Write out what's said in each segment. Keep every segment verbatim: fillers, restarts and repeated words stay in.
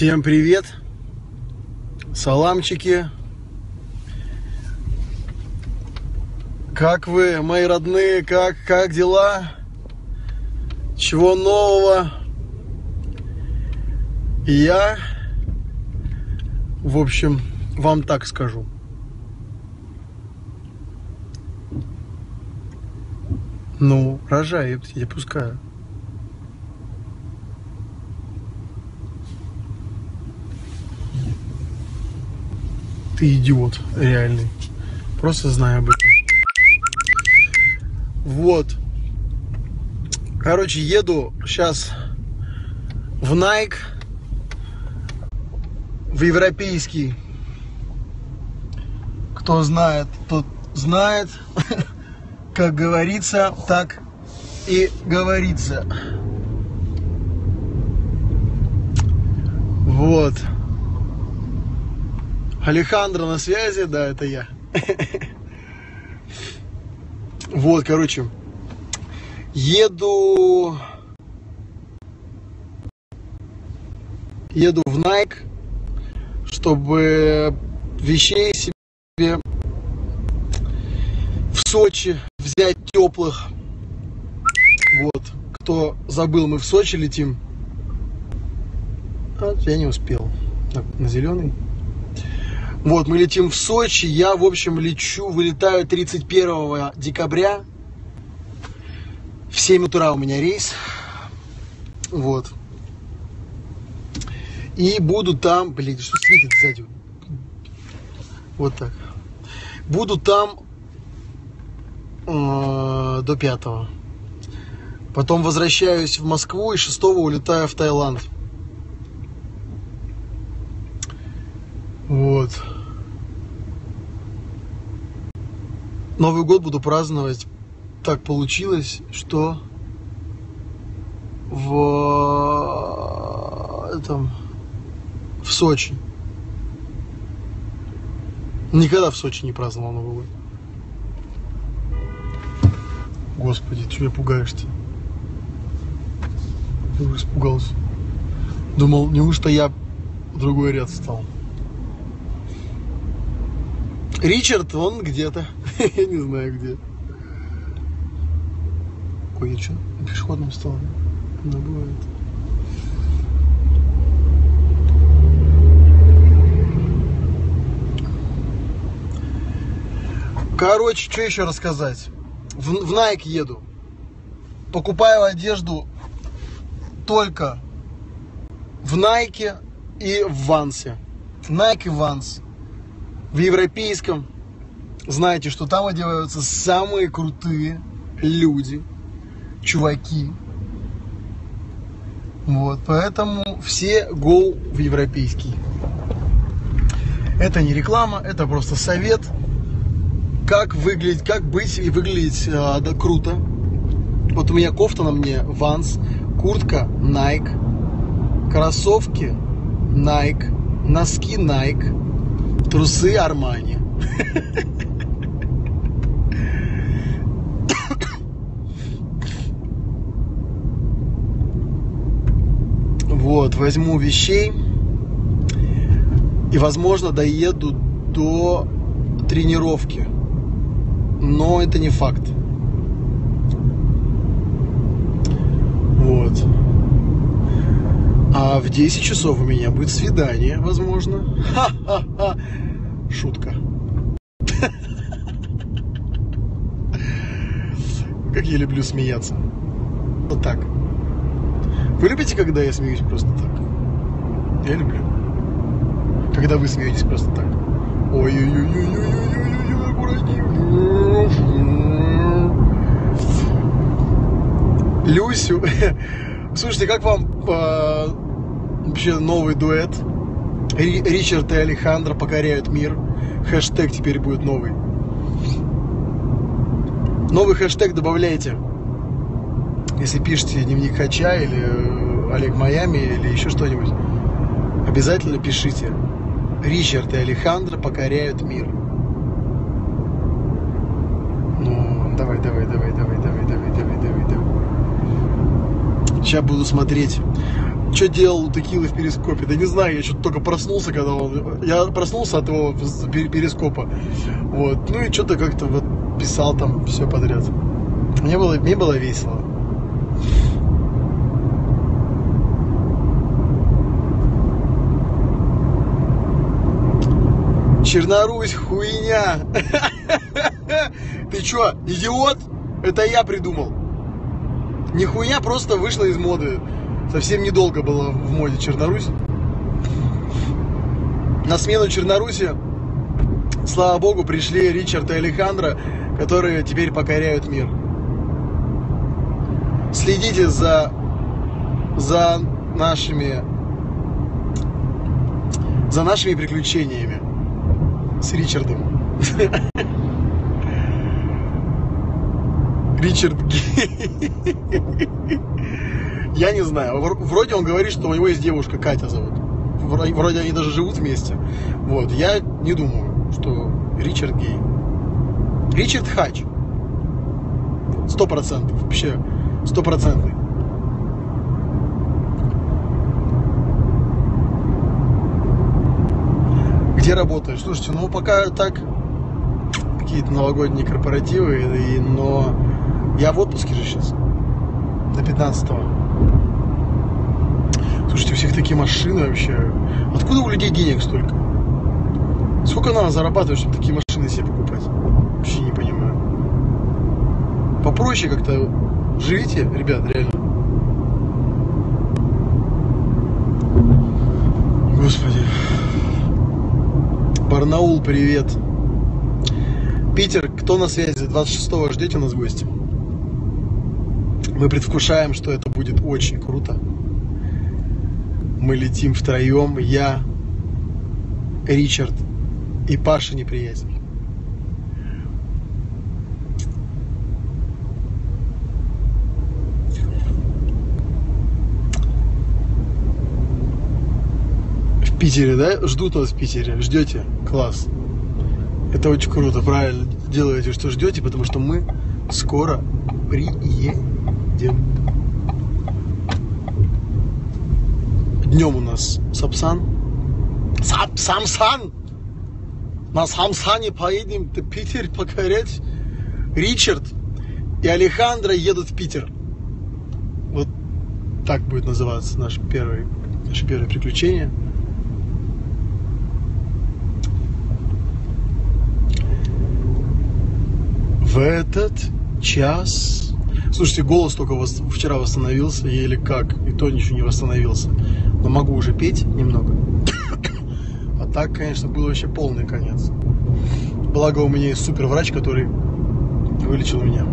Всем привет, саламчики. Как вы, мои родные, как, как дела? Чего нового? Я, в общем, вам так скажу. Ну, рожай, я пускаю. Ты идиот, реальный. Просто знаю об этом. Вот. Короче, еду сейчас в Nike, в европейский. Кто знает, тот знает. Как говорится, так и говорится. Вот. Алехандро на связи, да, это я. Вот, короче, еду, еду в Nike, чтобы вещей себе в Сочи взять теплых. Вот, кто забыл, мы в Сочи летим. А, я не успел. Так, на зеленый. Вот, мы летим в Сочи. Я, в общем, лечу, вылетаю тридцать первого декабря. В семь утра у меня рейс. Вот. И буду там... Блин, что светит сзади? Вот так. Буду там э, до пятого. Потом возвращаюсь в Москву и шестого улетаю в Таиланд. Вот. Новый год буду праздновать. Так получилось, что в этом в Сочи. Никогда в Сочи не праздновал Новый год. Господи, ты что, я пугаешься? Я уже испугался. Думал, неужто я в другой ряд встал? Ричард, он где-то. Я не знаю где. Ой, я что, на пешеходном стал? Да, бывает. Короче, что еще рассказать? В, в Nike еду. Покупаю одежду только в Nike и в Vans. Nike Vans. В европейском. Знаете, что там одеваются самые крутые люди, чуваки. Вот, поэтому все go в европейский. Это не реклама, это просто совет, как выглядеть, как быть и выглядеть а, да, круто. Вот у меня кофта на мне Vans, куртка Nike, кроссовки Nike, носки Nike, трусы Armani. Вот, возьму вещей и, возможно, доеду до тренировки. Но это не факт. Вот. А в десять часов у меня будет свидание, возможно. Ха-ха-ха. Шутка. Как я люблю смеяться. Вот так. Вы любите, когда я смеюсь просто так? Я люблю. Когда вы смеетесь просто так. Ой-ой-ой-ой-ой-ой-ой, аккуратнее. Люсю. Слушайте, как вам э, вообще новый дуэт? Ричард и Алехандро покоряют мир. Хэштег теперь будет новый. Новый хэштег добавляйте. Если пишете «Дневник Хача» или «Олег Майами» или еще что-нибудь, обязательно пишите «Ричард и Алехандро покоряют мир». Ну, давай, давай, давай, давай, давай, давай, давай, давай, давай. Сейчас буду смотреть. что делал у Текилы в перископе? Да не знаю, я что-то только проснулся, когда он... Я проснулся от его перископа. Вот. Ну и что-то как-то вот писал там все подряд. Мне было, мне было весело. Чернорусь, хуйня. Ты чё, идиот? Это я придумал. Не хуйня, просто вышла из моды. Совсем недолго было в моде Чернорусь. На смену Черноруси, слава богу, пришли Ричард и Алехандро, которые теперь покоряют мир. Следите за, за нашими, за нашими приключениями с Ричардом. Ричард гей. Я не знаю. Вроде он говорит, что у него есть девушка, Катя зовут. Вроде они даже живут вместе. Вот. Я не думаю, что Ричард гей. Ричард хач. Сто процентов. Вообще. Стопроцентный. Где работаешь? Слушайте, ну пока так, какие-то новогодние корпоративы, и, но я в отпуске же сейчас, до пятнадцатого. Слушайте, у всех такие машины вообще. Откуда у людей денег столько? Сколько надо зарабатывать, чтобы такие машины себе покупать? Вообще не понимаю. Попроще как-то живите, ребят, реально. Господи. Барнаул, привет. Питер, кто на связи? двадцать шестого ждете нас в гости? Мы предвкушаем, что это будет очень круто. Мы летим втроем. Я, Ричард и Паша Неприятель. В Питере, да? Ждут нас в Питере. Ждете? Класс. Это очень круто. Правильно делаете, что ждете, потому что мы скоро приедем. Днем у нас Сапсан. Сап, Самсан! На Самсане поедем в Питер покорять. Ричард и Алехандро едут в Питер. Вот так будет называться наш первый, наше первое приключение. В этот час... Слушайте, голос только вос... вчера восстановился, еле как, и то ничего не восстановился. Но могу уже петь немного. А так, конечно, был вообще полный конец. Благо у меня есть супер врач, который вылечил меня.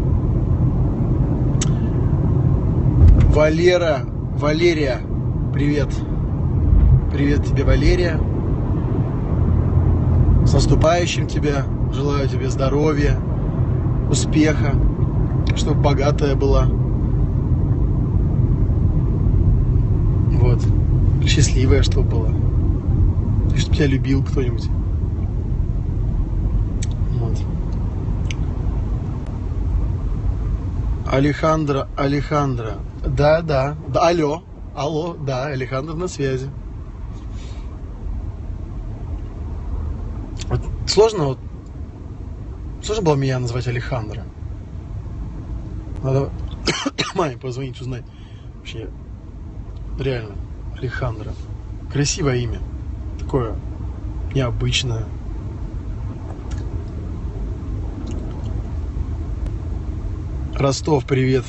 Валера, Валерия, привет. Привет тебе, Валерия. С наступающим тебя. Желаю тебе здоровья, успеха, чтобы богатая была. Вот. Счастливая, чтобы была. И чтобы тебя любил кто-нибудь. Вот. Алехандро, Алехандро. Да, да, да. Алло. Алло, да, Алехандро на связи. Вот сложно вот. Сложно было меня назвать Алехандро. Надо маме позвонить, узнать. Вообще, реально, Алехандро. Красивое имя. Такое необычное. Ростов, привет.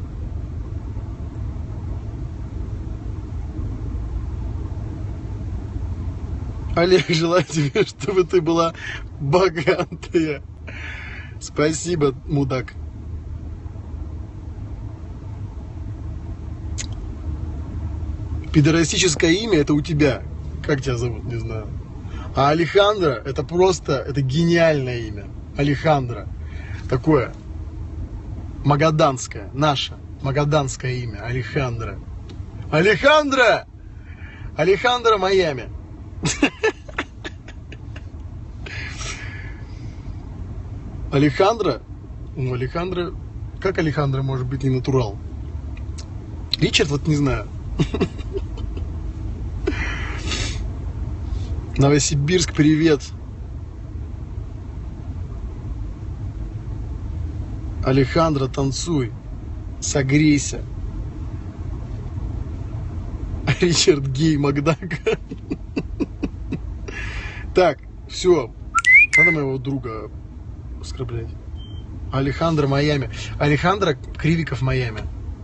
Олег, желаю тебе, чтобы ты была богатая. Спасибо, мудак. Пидорастическое имя это у тебя. Как тебя зовут, не знаю. А Алехандро это просто, это гениальное имя. Алехандро. Такое магаданское, наше магаданское имя. Алехандро. Алехандро! Алехандро Майами. Алехандро? Ну, Алехандро... Как Алехандро может быть не натурал? Ричард, вот не знаю. Новосибирск, привет. Алехандро, танцуй. Согрейся. Ричард Гей Макдак. Так, все. Надо моего друга оскорблять. Алехандро Майами. Алехандро Кривиков Майами.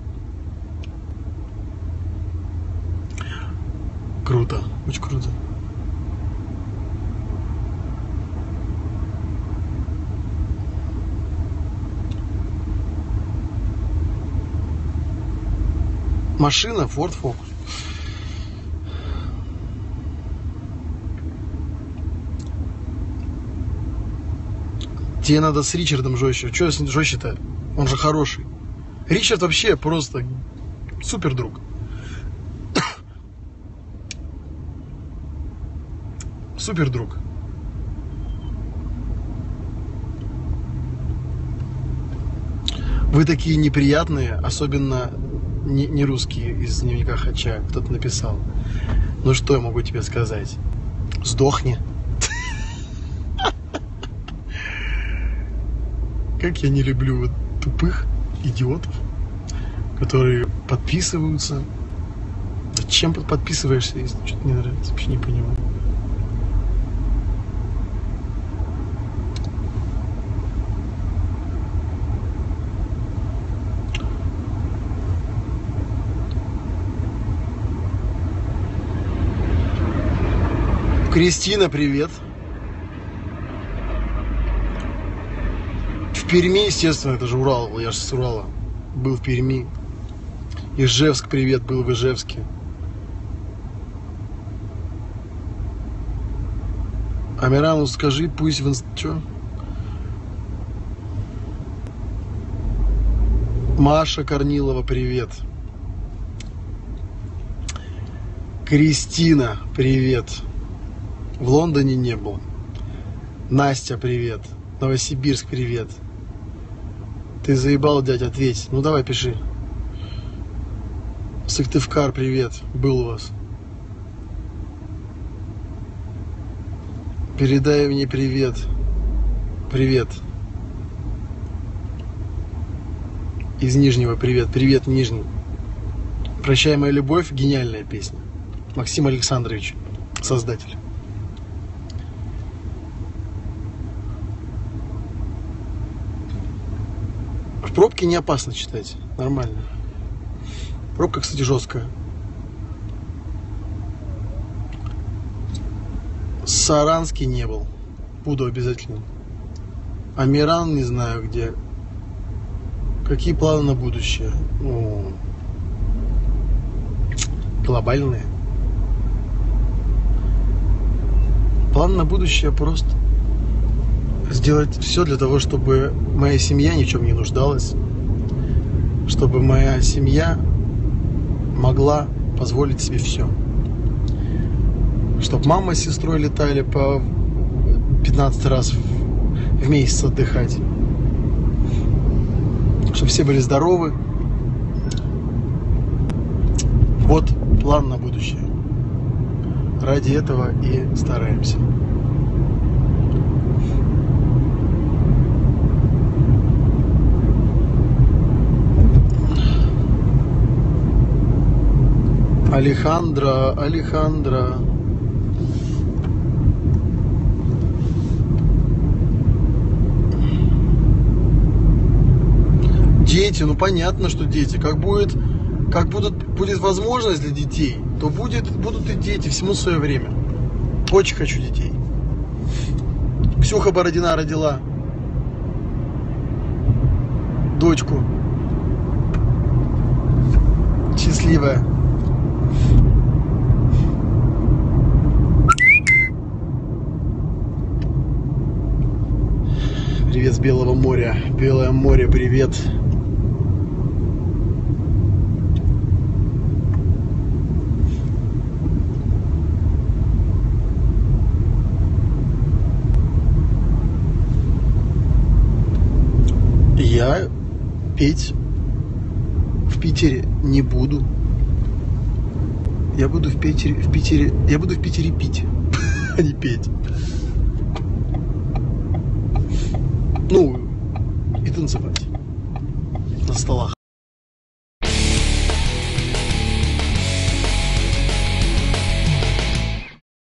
Круто, очень круто. Машина Ford Focus. Тебе надо с Ричардом жестче. Че с ним жестче-то? Он же хороший. Ричард вообще просто супер друг. Супер друг. Вы такие неприятные, особенно не, не русские из дневника Хача. Кто-то написал. Ну что я могу тебе сказать? Сдохни. Как я не люблю вот тупых идиотов, которые подписываются. Зачем подписываешься, если что-то не нравится? Вообще не понимаю. Кристина, привет. В Перми, естественно, это же Урал, я же с Урала. Был в Перми. Ижевск, привет, был в Ижевске. Амирану скажи, пусть в инст... Чё? Маша Корнилова, привет. Кристина, привет. В Лондоне не был. Настя, привет. Новосибирск, привет. Ты заебал, дядь, ответь. Ну давай, пиши. Сыктывкар, привет. Был у вас. Передай мне привет. Привет. Из Нижнего привет. Привет, Нижний. «Прощай, моя любовь» — гениальная песня. Максим Александрович, создатель. В пробке не опасно читать. Нормально. Пробка, кстати, жесткая. Саранский не был. Буду обязательно. Амиран не знаю где. Какие планы на будущее? Ну, глобальные. План на будущее просто сделать все для того, чтобы моя семья ни в чем не нуждалась, чтобы моя семья могла позволить себе все. Чтобы мама с сестрой летали по пятнадцать раз в, в месяц отдыхать. Чтобы все были здоровы. Вот план на будущее. Ради этого и стараемся. Алехандро, Алехандро. Дети, ну понятно, что дети. Как будет, как будут, будет возможность для детей, то будет, будут и дети, всему свое время. Очень хочу детей. Ксюха Бородина родила дочку. Счастливая. Привет с Белого моря. Белое море, привет. Я петь в Питере не буду. Я буду в Питере, в Питере, я буду в Питере пить, а не петь. Ну, и танцевать на столах.